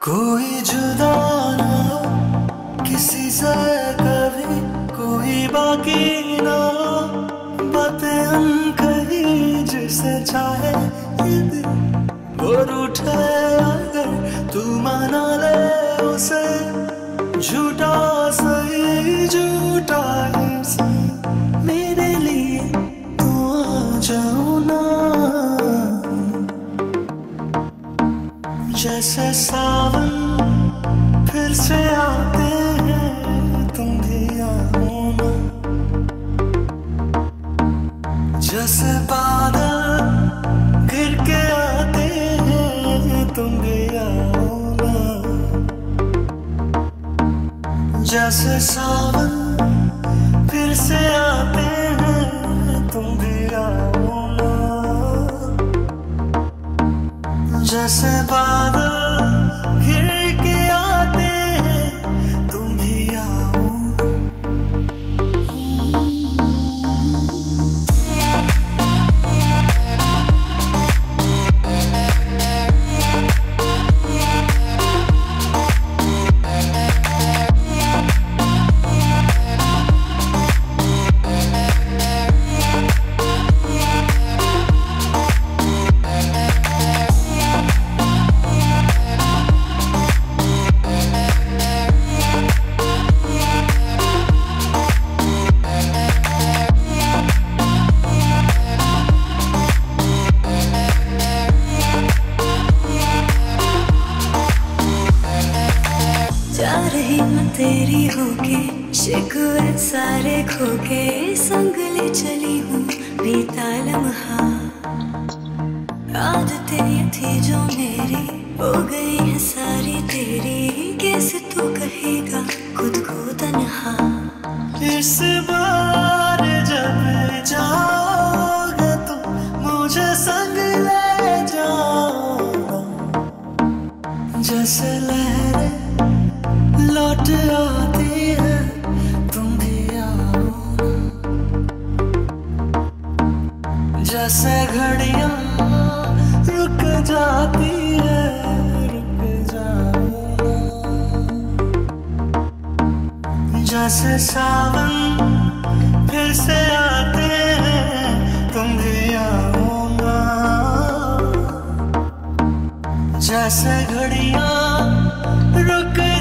कोई जुदा ना हो किसी से कभी, कोई बाकी ना हो बातें हम कहीं जिसे चाहे ये दिल। वो रूठे अगर तू मना ले उसे, झूठा सही झूठा ही सही, मेरे लिए तू आ जाओ ना। जैसे सावन फिर से आते हैं, तुम भी आओ ना। जैसे बादल गिर के आते हैं, तुम भी आओ ना। जैसे सावन फिर से आते हैं, तुम भी आओ ना। जैसे बादल गिर के आते हैं, तुम भी आओ। जा रही मैं तेरी होके, शिकवे सारे खोके, संग ले चली हूँ बीता लम्हा। आदतें ये थी जो मेरी हो गई है सारी तेरी, कैसे तू कहेगा खुद को तन्हा। इस बार जब जाओगे तो मुझे संग ले जाओ। जैसे लहरें लौट आती है, तुम भी आओ। जैसे घड़ियां रुक जाती है, रुक जाओ। जैसे सावन फिर से आते हैं, तुम भी आओ ना। जैसे घड़ियां रुक